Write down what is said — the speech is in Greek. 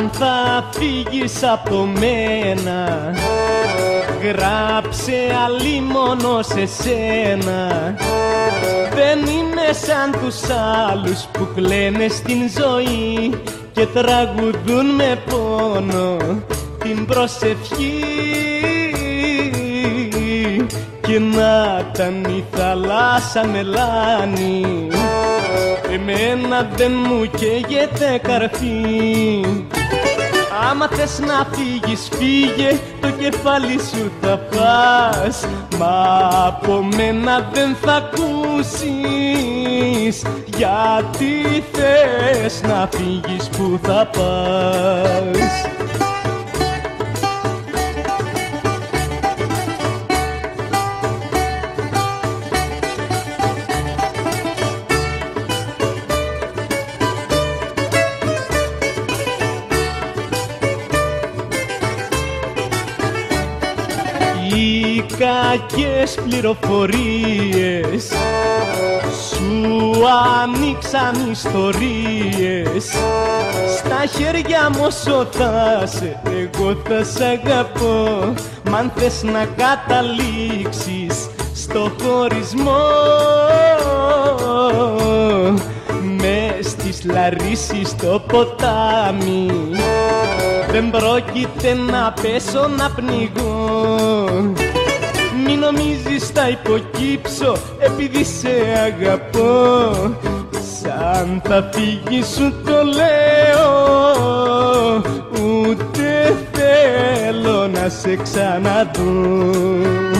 αν θα φύγεις από μένα, γράψε αλίμονο σε σένα. Δεν είμαι σαν τους άλλους που κλαίνε στην ζωή και τραγουδούν με πόνο την προσευχή. Και να ήταν η θάλασσα μελάνη, εμένα δεν μου καίγεται καρφί. Άμα θες να φύγεις φύγε, το κεφάλι σου θα πας, μα από μένα δεν θα ακούσεις. Γιατί θες να φύγεις, που θα πας? Οι κακές πληροφορίες σου ανοίξαν ιστορίες. Στα χέρια μου όσο θα σε, εγώ θα σ' αγαπώ. Μ' αν θες να καταλήξεις στο χωρισμό, μες στις Λαρίσσης στο ποτάμι, δεν πρόκειται να πέσω να πνιγώ. Μη νομίζεις θα υποκύψω επειδή σε αγαπώ. Σαν θα φύγεις σου το λέω, ούτε θέλω να σε ξαναδώ.